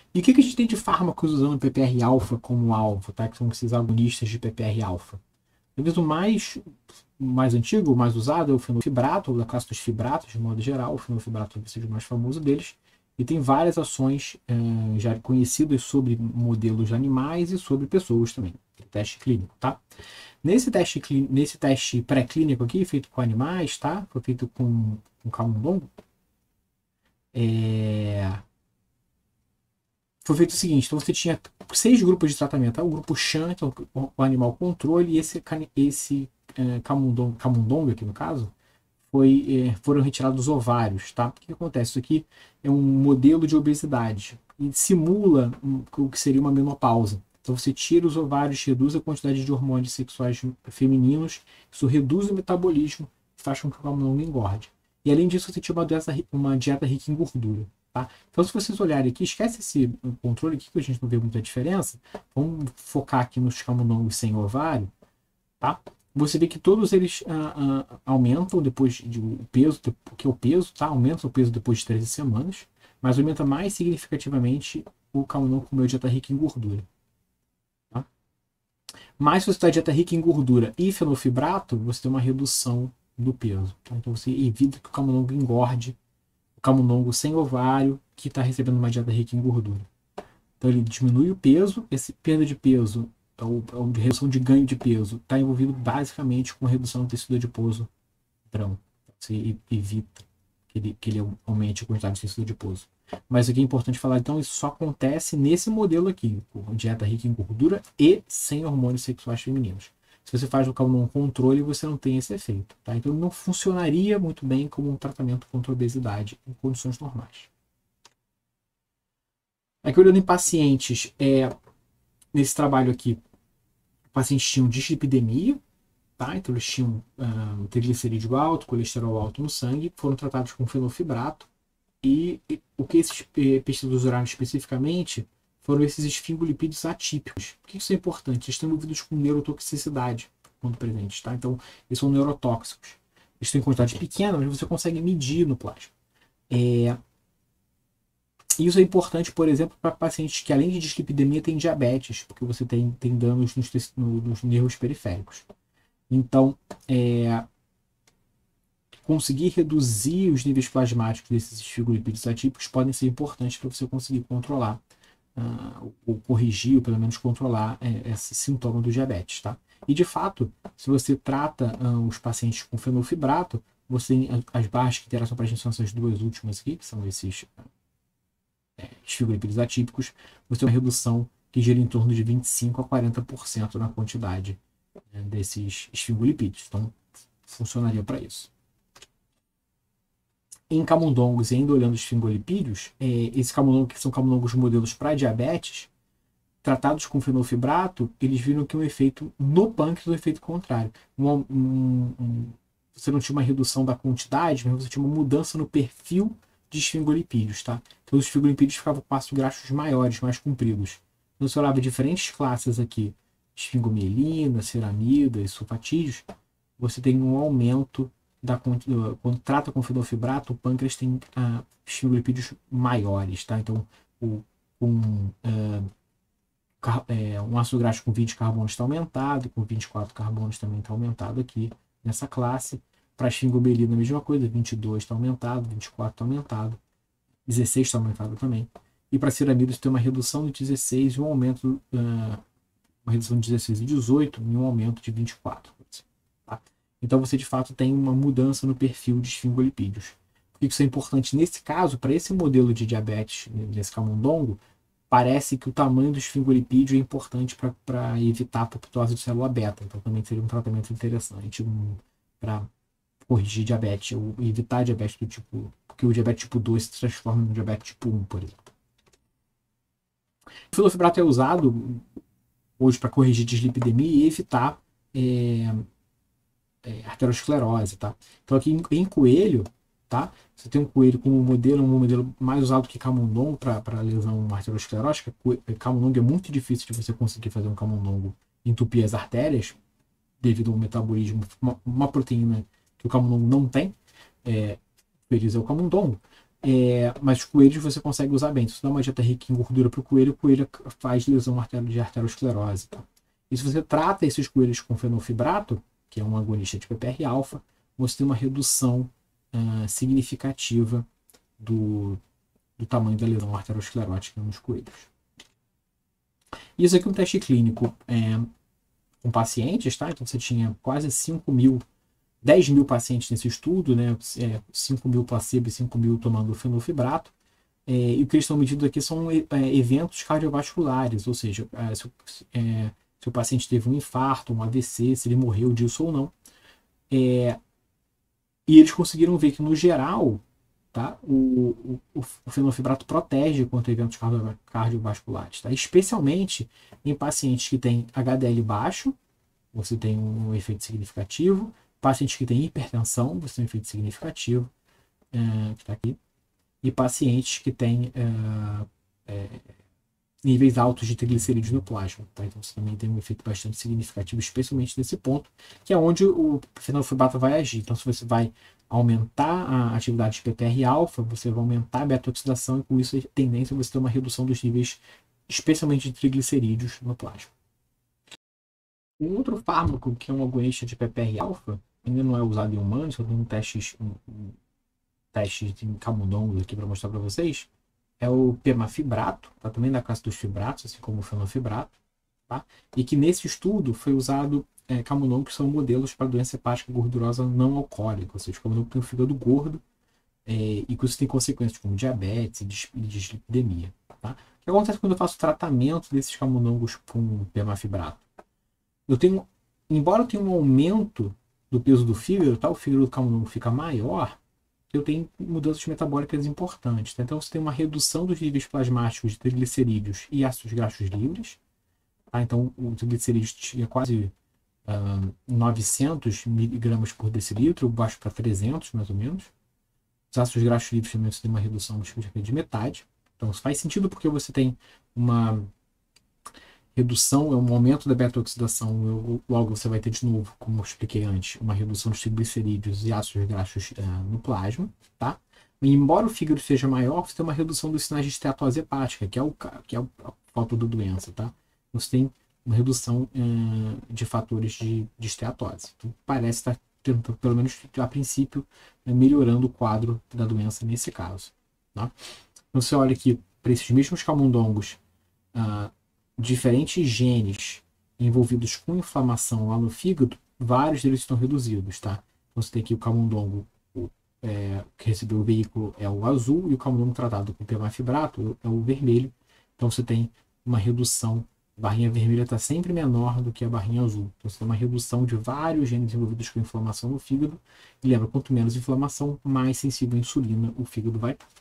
E o que a gente tem de fármacos usando PPR-alfa como alvo, tá? Que são esses agonistas de PPR-alfa. Talvez o mais antigo, o mais usado é o fenofibrato, da classe dos fibratos, de modo geral. O fenofibrato talvez seja o mais famoso deles. E tem várias ações já conhecidas sobre modelos de animais e sobre pessoas também. Teste clínico, tá? Nesse teste pré-clínico aqui, feito com animais, tá? Foi feito com camundongo. Foi feito o seguinte: então você tinha 6 grupos de tratamento. Tá? O grupo Chan, que é o animal controle, e esse camundongo aqui no caso, foram retirados os ovários. Tá? O que acontece? Isso aqui é um modelo de obesidade e simula o que seria uma menopausa. Então você tira os ovários, reduz a quantidade de hormônios sexuais femininos, isso reduz o metabolismo e faz com que o camundongo engorde. E além disso, você tira uma dieta rica em gordura. Tá? Então, se vocês olharem aqui, esquece esse controle aqui, que a gente não vê muita diferença. Vamos focar aqui nos camundongos sem ovário. Tá? Você vê que todos eles aumentam depois do peso, que é o peso, tá? Aumenta o peso depois de 13 semanas, mas aumenta mais significativamente o camundongo com dieta rica em gordura. Tá? Mas se você está dieta rica em gordura e fenofibrato, você tem uma redução do peso. Tá? Então você evita que o camundongo engorde, o camundongo sem ovário que está recebendo uma dieta rica em gordura. Então ele diminui o peso, esse perda de peso, ou de redução de ganho de peso, está envolvido basicamente com redução do tecido adiposo branco. Você evita que ele aumente a quantidade de tecido adiposo. Mas aqui é importante falar, então, isso só acontece nesse modelo aqui, com dieta rica em gordura e sem hormônios sexuais femininos. Se você faz o camundongo controle, você não tem esse efeito. Tá? Então não funcionaria muito bem como um tratamento contra a obesidade em condições normais. Aqui olhando em pacientes, nesse trabalho aqui, pacientes tinham dislipidemia, tá? Então eles tinham triglicerídeo alto, colesterol alto no sangue, foram tratados com fenofibrato. E o que esses pesquisadores usaram especificamente foram esses esfingolipídios atípicos. Por que isso é importante? Eles estão envolvidos com neurotoxicidade quando presentes, tá? Então, eles são neurotóxicos. Eles têm quantidade pequena, mas você consegue medir no plasma. Isso é importante, por exemplo, para pacientes que, além de dislipidemia, têm diabetes, porque você tem danos nos nervos periféricos. Então, conseguir reduzir os níveis plasmáticos desses esfingolipídios atípicos podem ser importantes para você conseguir controlar ou corrigir, ou pelo menos controlar esse sintoma do diabetes, tá? E de fato, se você trata os pacientes com fenofibrato, você tem as barras de interação para a gente são essas duas últimas aqui, que são esses esfingolipídios atípicos, você tem uma redução que gira em torno de 25 a 40% na quantidade desses esfingolipídios. Então, funcionaria para isso. Em camundongos, e ainda olhando os esfingolipídios, esses camundongos que são camundongos modelos para diabetes, tratados com fenofibrato, eles viram que um efeito no pâncreas é um efeito contrário. Você não tinha uma redução da quantidade, mas você tinha uma mudança no perfil de esfingolipídios, tá? Então os esfingolipídios ficavam com ácidos graxos maiores, mais compridos. Então você olhava diferentes classes aqui, esfingomielina, ceramida e sulfatídeos, você tem um aumento quando trata com fenofibrato, o pâncreas tem esfingolipídios maiores, tá? Então um ácido graxo com 20 carbonos está aumentado, com 24 carbonos também está aumentado aqui nessa classe. Para a esfingomielina, a mesma coisa, 22 está aumentado, 24 está aumentado, 16 está aumentado também. E para ceramida, você tem uma redução de 16 e um aumento, uma redução de 16 e 18 e um aumento de 24. Tá? Então você de fato tem uma mudança no perfil de esfingolipídios. Por que isso é importante? Nesse caso, para esse modelo de diabetes, nesse camundongo, parece que o tamanho do esfingolipídio é importante para evitar a apoptose de célula beta. Então também seria um tratamento interessante para corrigir diabetes, ou evitar diabetes do tipo... Porque o diabetes tipo 2 se transforma no diabetes tipo 1, por exemplo. O fenofibrato é usado hoje para corrigir dislipidemia e evitar arteriosclerose, tá? Então aqui em coelho, tá? Você tem um coelho com um modelo mais usado que camundongo para lesão arteriosclerótica. Camundongo é muito difícil de você conseguir fazer um camundongo entupir as artérias devido ao metabolismo, uma proteína que o camundongo não tem, feliz é o camundongo, Mas os coelhos você consegue usar bem. Se você dá uma dieta rica em gordura para o coelho faz lesão de arteriosclerose. Tá? E se você trata esses coelhos com fenofibrato, que é um agonista de PPR-alfa, você tem uma redução significativa do tamanho da lesão arteriosclerótica nos coelhos. Isso aqui é um teste clínico com pacientes, tá? Então você tinha quase 10 mil pacientes nesse estudo, né? 5 mil placebo e 5 mil tomando fenofibrato. E o que eles estão medindo aqui são eventos cardiovasculares, ou seja, se o paciente teve um infarto, um AVC, se ele morreu disso ou não. E eles conseguiram ver que, no geral, tá, o fenofibrato protege contra eventos cardiovasculares, tá? Especialmente em pacientes que têm HDL baixo, você tem um efeito significativo. Pacientes que têm hipertensão, você tem um efeito significativo, que está aqui. E pacientes que têm níveis altos de triglicerídeos no plasma. Tá? Então você também tem um efeito bastante significativo, especialmente nesse ponto, que é onde o fenofibrato vai agir. Então, se você vai aumentar a atividade de PPR-alfa, você vai aumentar a beta-oxidação, e com isso a tendência é você ter uma redução dos níveis, especialmente de triglicerídeos no plasma. Um outro fármaco, que é um agonista de PPR-alfa, ainda não é usado em humanos, só tem um teste de camundongos aqui para mostrar para vocês, é o pemafibrato, tá? Também da classe dos fibratos, assim como o fenofibrato, tá? E que nesse estudo foi usado camundongos que são modelos para doença hepática gordurosa não alcoólica, ou seja, camundongo que tem o fígado gordo, e que isso tem consequências como diabetes e dislipidemia. Tá? O que acontece quando eu faço tratamento desses camundongos com pemafibrato? Embora eu tenha um aumento do peso do fígado, tá? O fígado do camundongo fica maior, eu tenho mudanças metabólicas importantes. Tá? Então você tem uma redução dos níveis plasmáticos de triglicerídeos e ácidos graxos livres. Tá? Então o triglicerídeos tinha quase 900 miligramas por decilitro, baixo para 300 mais ou menos. Os ácidos graxos livres também você tem uma redução de metade. Então isso faz sentido porque você tem uma redução, um aumento da beta-oxidação, logo você vai ter de novo, como eu expliquei antes, uma redução dos triglicerídeos e ácidos graxos no plasma, tá? E embora o fígado seja maior, você tem uma redução dos sinais de esteatose hepática, que é a falta da doença, tá? Você tem uma redução de fatores de esteatose. Então, parece estar, pelo menos a princípio, melhorando o quadro da doença nesse caso, tá? Então, você olha aqui para esses mesmos camundongos, diferentes genes envolvidos com inflamação lá no fígado, vários deles estão reduzidos, tá? Então você tem aqui o camundongo que recebeu o veículo é o azul, e o camundongo tratado com pemafibrato é o vermelho. Então você tem uma redução, a barrinha vermelha está sempre menor do que a barrinha azul. Então você tem uma redução de vários genes envolvidos com inflamação no fígado, e lembra, quanto menos inflamação, mais sensível à insulina o fígado vai estar.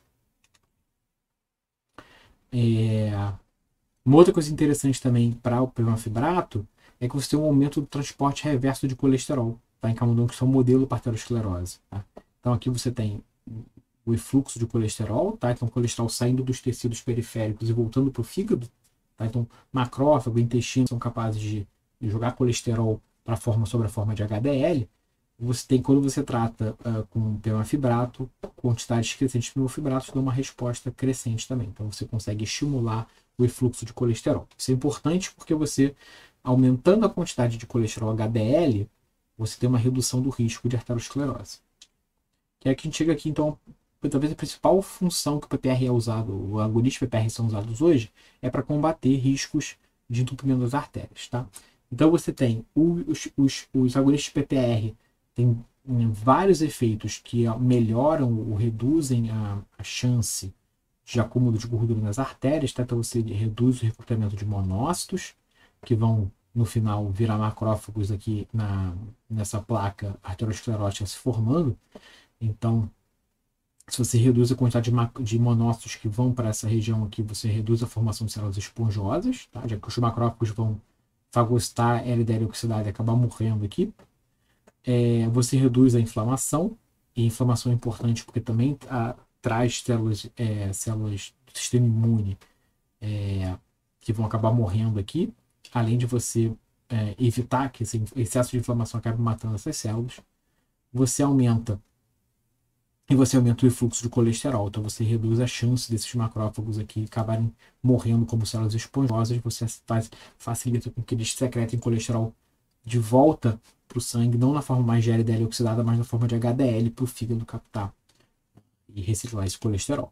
Uma outra coisa interessante também para o pemafibrato é que você tem um aumento do transporte reverso de colesterol, tá? Em camundongos que são modelo para arteriosclerose. Tá? Então aqui você tem o efluxo de colesterol, tá? Então o colesterol saindo dos tecidos periféricos e voltando para o fígado. Tá? Então macrófago e intestino são capazes de jogar colesterol sobre a forma de HDL. Quando você trata com pemafibrato, quantidades crescentes de pemafibrato dão uma resposta crescente também. Então você consegue estimular o efluxo de colesterol. Isso é importante porque você, aumentando a quantidade de colesterol HDL, você tem uma redução do risco de arteriosclerose. Que é que a gente chega aqui, então, talvez a principal função que o PPR é usado, o agonista PPR são usados hoje, é para combater riscos de entupimento das artérias. Tá? Então você tem os agonistas PPR, tem vários efeitos que melhoram ou reduzem a chance de acúmulo de gordura nas artérias, tá? Então você reduz o recrutamento de monócitos, que vão, no final, virar macrófagos aqui nessa placa arteriosclerótica se formando. Então, se você reduz a quantidade de monócitos que vão para essa região aqui, você reduz a formação de células esponjosas, tá? Já que os macrófagos vão fagocitar LDL oxidado e acabar morrendo aqui. Você reduz a inflamação, e inflamação é importante porque também traz células do sistema imune que vão acabar morrendo aqui, além de você evitar que esse excesso de inflamação acabe matando essas células. Você aumenta e você aumenta o fluxo de colesterol. Então você reduz a chance desses macrófagos aqui acabarem morrendo como células esponjosas, você facilita com que eles secretem colesterol de volta para o sangue, não na forma mais de LDL oxidada, mas na forma de HDL para o fígado captar e reciclar esse colesterol.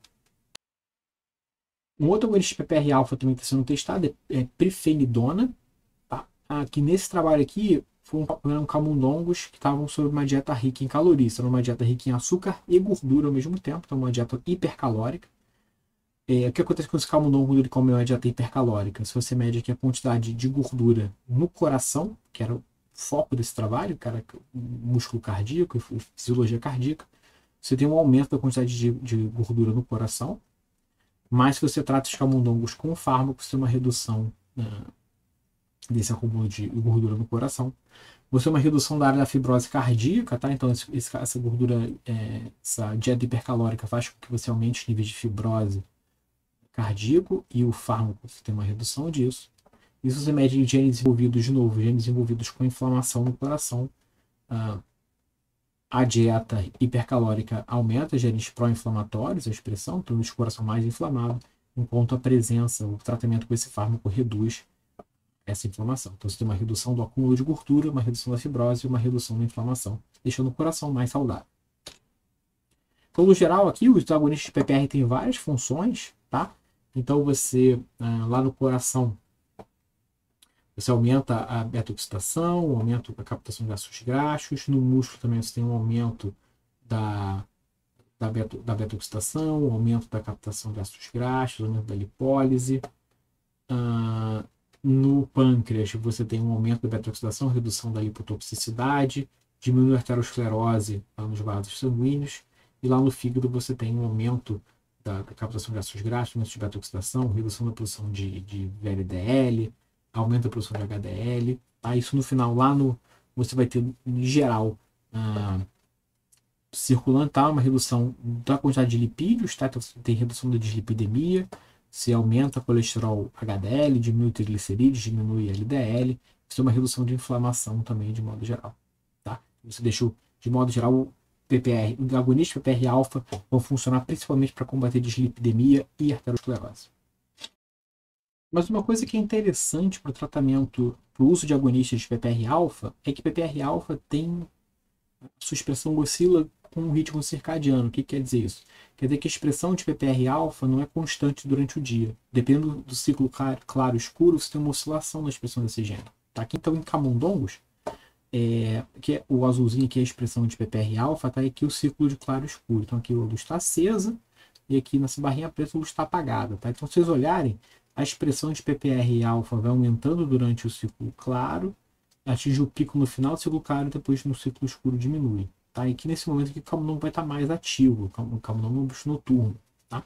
Um outro agonista de PPR-alfa também está sendo testado é pirfenidona. Tá? Aqui nesse trabalho aqui foram camundongos que estavam sob uma dieta rica em calorias, uma dieta rica em açúcar e gordura ao mesmo tempo, então uma dieta hipercalórica. O que acontece com esse camundongo quando ele come uma dieta hipercalórica? Se você mede aqui a quantidade de gordura no coração, que era o foco desse trabalho, que era o músculo cardíaco, fisiologia cardíaca, você tem um aumento da quantidade de gordura no coração. Mas se você trata os camundongos com fármaco, você tem uma redução desse acúmulo de gordura no coração. Você tem uma redução da área da fibrose cardíaca, tá? Então essa gordura, essa dieta hipercalórica faz com que você aumente os níveis de fibrose cardíaco e o fármaco você tem uma redução disso. E se você mede genes envolvidos, de novo, genes envolvidos com inflamação no coração, a dieta hipercalórica aumenta genes pró-inflamatórios, a expressão, torna o coração mais inflamado, enquanto a presença, o tratamento com esse fármaco reduz essa inflamação. Então você tem uma redução do acúmulo de gordura, uma redução da fibrose e uma redução da inflamação, deixando o coração mais saudável. Então, no geral, aqui os agonistas de PPR têm várias funções, tá? Então você, lá no coração, você aumenta a beta-oxidação, aumenta a captação de ácidos graxos. No músculo também você tem um aumento da beta-oxidação, aumento da captação de ácidos graxos, aumento da lipólise. No pâncreas você tem um aumento da beta-oxidação, redução da lipotoxicidade, diminui a arteriosclerose lá nos vasos sanguíneos. E lá no fígado você tem um aumento da captação de ácidos graxos, aumento de beta-oxidação, redução da produção de VLDL, aumenta a produção de HDL, tá? Isso no final, você vai ter, em geral, circulante, tá? Uma redução da quantidade de lipídios, tá? Então você tem redução da dislipidemia, você aumenta o colesterol HDL, diminui o triglicerídeos, diminui LDL, você tem uma redução de inflamação também, de modo geral, tá? Você deixou, de modo geral, o agonista PPR-alfa vão funcionar principalmente para combater dislipidemia e arteriosclerose. Mas uma coisa que é interessante para o tratamento, para o uso de agonistas de PPR-alfa, é que PPR-alfa tem, sua expressão oscila com o ritmo circadiano. O que quer dizer isso? Quer dizer que a expressão de PPR-alfa não é constante durante o dia. Dependendo do ciclo claro-escuro, você tem uma oscilação na expressão desse gene. Tá? Aqui, então, em camundongos, que é o azulzinho aqui é a expressão de PPR-alfa, tá? Aqui o ciclo de claro-escuro. Então aqui a luz está acesa e aqui nessa barrinha preta a luz está apagada. Tá? Então, se vocês olharem, a expressão de PPR-alfa vai aumentando durante o ciclo claro, atinge o pico no final do ciclo claro e depois no ciclo escuro diminui. Tá? E aqui nesse momento aqui, o camundongo vai estar mais ativo, o camundongo é um bicho noturno. Tá?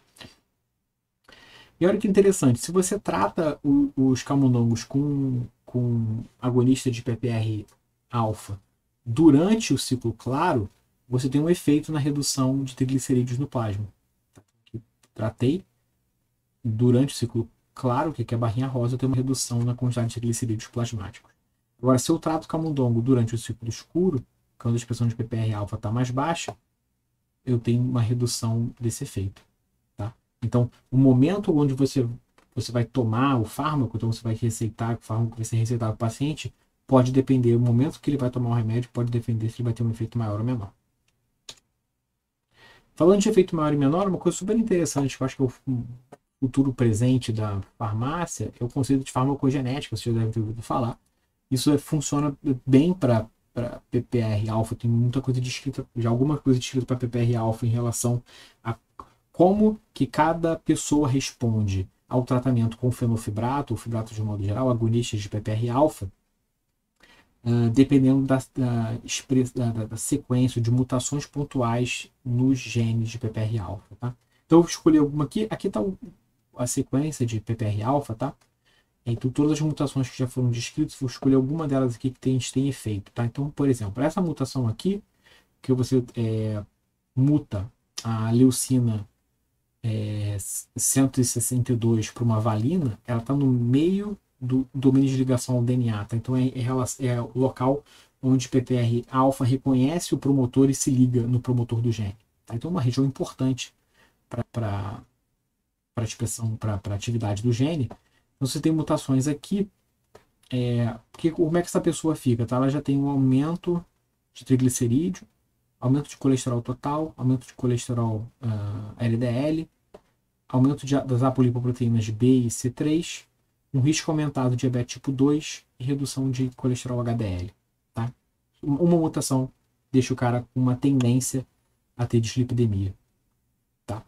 E olha que interessante, se você trata os camundongos com agonista de PPR-alfa durante o ciclo claro, você tem um efeito na redução de triglicerídeos no plasma. Aqui, tratei durante o ciclo claro, que aqui é a barrinha rosa, tem uma redução na quantidade de triglicerídeos plasmáticos. Agora, se eu trato o camundongo durante o ciclo escuro, quando a expressão de PPR-alfa está mais baixa, eu tenho uma redução desse efeito. Tá? Então, o momento onde você vai tomar o fármaco, então você vai receitar, o fármaco vai ser receitado para o paciente, pode depender, o momento que ele vai tomar o remédio, pode depender se ele vai ter um efeito maior ou menor. Falando de efeito maior e menor, uma coisa super interessante, que eu acho que é o futuro presente da farmácia, é o conceito de farmacogenética, você já deve ter ouvido falar. Isso funciona bem para PPR-alfa, tem muita coisa descrita, já alguma coisa descrita para PPR-alfa em relação a como que cada pessoa responde ao tratamento com fenofibrato, ou fibrato de modo geral, agonistas de PPR-alfa, dependendo da sequência de mutações pontuais nos genes de PPR-alfa. Tá? Então eu escolhi alguma aqui. Aqui está a sequência de PPR-alfa, tá? Então todas as mutações que já foram descritas, vou escolher alguma delas aqui que tem efeito, tá? Então, por exemplo, essa mutação aqui, que você muta a leucina 162 para uma valina, ela está no meio do domínio de ligação ao DNA, tá? Então é o local onde PPR-alfa reconhece o promotor e se liga no promotor do gene. Tá? Então, uma região importante para a expressão, para a atividade do gene. Então, você tem mutações aqui. Como é que essa pessoa fica? Tá? Ela já tem um aumento de triglicerídeo, aumento de colesterol total, aumento de colesterol LDL, aumento das apolipoproteínas de B e C3, um risco aumentado de diabetes tipo 2 e redução de colesterol HDL. Tá? Uma mutação deixa o cara com uma tendência a ter dislipidemia. Tá?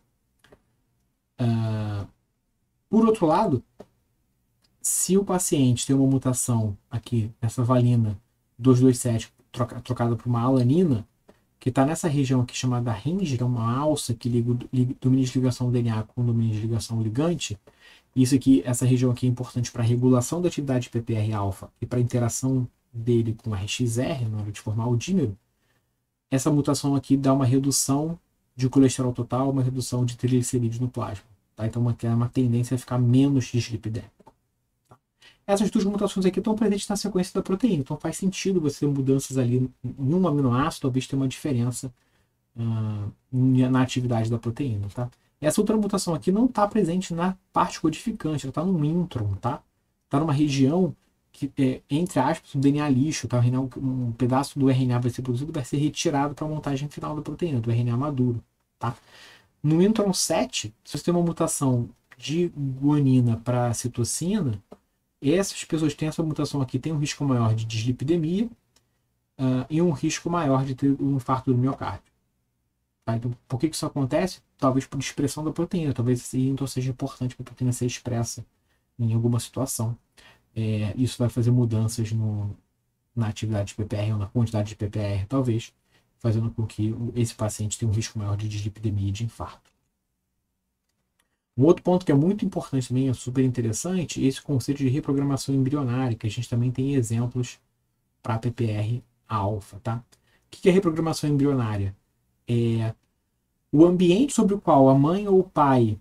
Por outro lado, se o paciente tem uma mutação aqui, nessa valina 227 trocada por uma alanina, que está nessa região aqui chamada hinge, que é uma alça que liga o domínio de ligação DNA com o domínio de ligação ligante. Isso aqui, essa região aqui é importante para a regulação da atividade de PPR-alfa e para a interação dele com o RXR, na hora de formar o dímero. Essa mutação aqui dá uma redução de colesterol total, uma redução de triglicerídeos no plasma. Tá? Então, é uma tendência a ficar menos dislipidêmico. Tá? Essas duas mutações aqui estão presentes na sequência da proteína, então faz sentido você ter mudanças ali em um aminoácido, talvez tenha uma diferença na atividade da proteína. Tá? Essa outra mutação aqui não está presente na parte codificante, ela está no intron, tá? Está numa região que, entre aspas, um DNA lixo, tá? Um pedaço do RNA vai ser produzido, vai ser retirado para a montagem final da proteína, do RNA maduro, tá? No intron 7, se você tem uma mutação de guanina para citocina, essas pessoas que têm essa mutação aqui têm um risco maior de dislipidemia e um risco maior de ter um infarto do miocárdio. Tá? Então, por que isso acontece? Talvez por expressão da proteína, talvez então seja importante para a proteína ser expressa em alguma situação. Isso vai fazer mudanças na atividade de PPR ou na quantidade de PPR, talvez, fazendo com que esse paciente tenha um risco maior de dislipidemia e de infarto. Um outro ponto que é muito importante também, é super interessante, é esse conceito de reprogramação embrionária, que a gente também tem exemplos para PPR-alfa. Tá? O que é reprogramação embrionária? É o ambiente sobre o qual a mãe ou o pai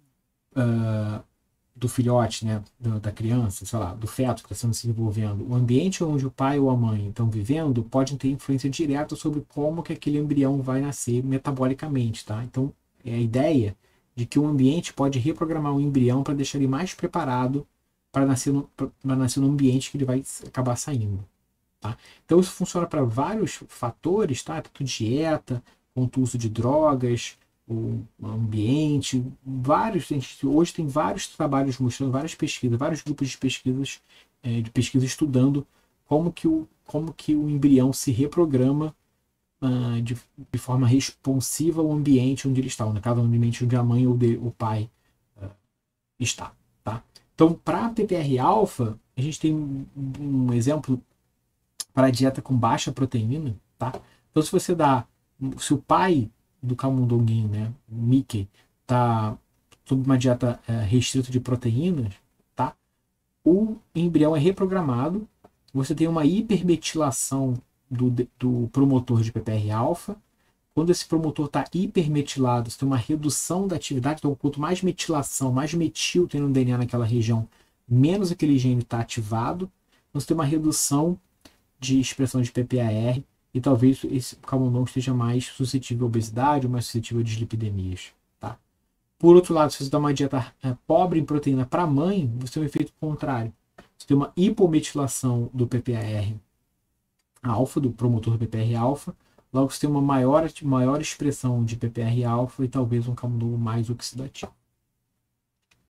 do filhote, né, da criança, sei lá, do feto que está sendo se desenvolvendo, o ambiente onde o pai ou a mãe estão vivendo pode ter influência direta sobre como que aquele embrião vai nascer metabolicamente. Tá? Então, é a ideia de que o ambiente pode reprogramar o embrião para deixar ele mais preparado para nascer no ambiente que ele vai acabar saindo. Tá? Então, isso funciona para vários fatores, tá? Tanto dieta, quanto uso de drogas, o ambiente, hoje tem vários trabalhos mostrando, várias pesquisas, vários grupos de pesquisa estudando como que o embrião se reprograma de forma responsiva ao ambiente onde ele está, no caso, o ambiente onde a mãe ou o pai está. Tá? Então, para PPR-alfa, a gente tem um exemplo para a dieta com baixa proteína. Tá? Então, se o pai do camundonguinho, né, o Mickey, está sob uma dieta restrita de proteínas, tá? O embrião é reprogramado, você tem uma hipermetilação do promotor de PPR-alfa. Quando esse promotor está hipermetilado, você tem uma redução da atividade, então quanto mais metilação, mais metil tem no DNA naquela região, menos aquele gene está ativado, então você tem uma redução de expressão de PPAR, e talvez esse camundongo esteja mais suscetível à obesidade ou mais suscetível a dislipidemias. Tá? Por outro lado, se você dá uma dieta pobre em proteína para a mãe, você tem um efeito contrário. Você tem uma hipometilação do PPAR-alfa, do promotor do PPR-alfa, logo você tem uma maior expressão de PPR-alfa e talvez um camundongo mais oxidativo.